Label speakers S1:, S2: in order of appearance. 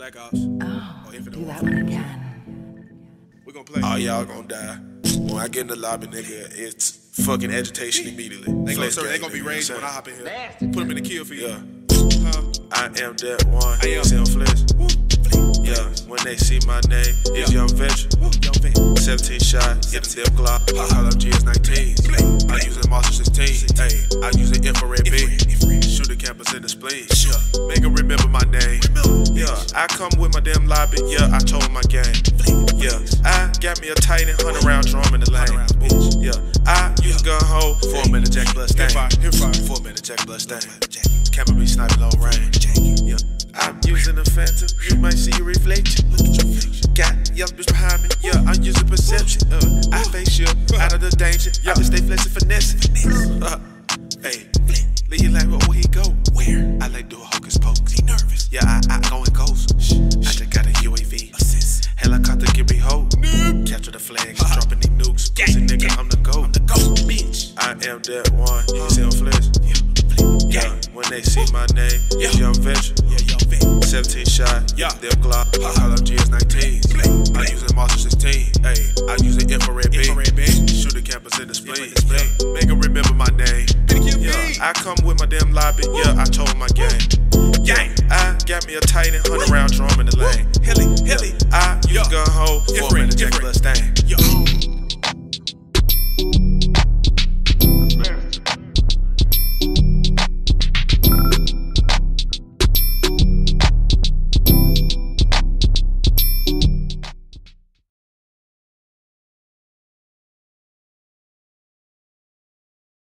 S1: Black Ops.
S2: Oh, do that one again.
S1: We gonna play. Oh, y'all gonna die. When I get in the lobby, nigga, it's fucking agitation immediately. They gonna be raised when I hop in here. Put them in the kill field. Yeah. I am that one. I am. See on Flex. Yeah, when they see my name, it's Young Veteran. 17 shot, hit the dip Glock. I call up GS19. I use a Monster 16. Hey, I use an infrared beam. Shoot the campus in the spleen. Make them remember my name. Yeah, I come with my damn lobby. Yeah, I told my gang. Yeah, I got me a tight 100-round drum in the lane. Yeah, I use gun hole. 4 minute jack blood stain. 4 minute jack blood stain. Camera be sniping long range. Yeah. I'm using a phantom, you might see a reflection. Got young bitch behind me, yeah, I'm using perception. I face you out of the danger, I just stay flexing, finessing. Hey, leave like, where he go? Where? I like do a hocus pocus, he nervous. Yeah, I go and ghost. I just got a UAV assist. Helicopter give me hold. Capture the flags, dropping these nukes. Pussy nigga, I'm the GOAT. Bitch, I am that one. You see on Flex? Yeah, when they see my name, it's Young Veteran. 17 shot, dip Glock. I call up GS19. I use a Monster 16. Hey, I use an infrared beam. Shoot the campus in the spleen. Make them remember my name. Yeah, I come with my damn lobby. Yeah, I told my gang. Yeah, I got me a tight 100-round drum in the lane. Yeah, I use gun hole. 4 minute jack blood stain.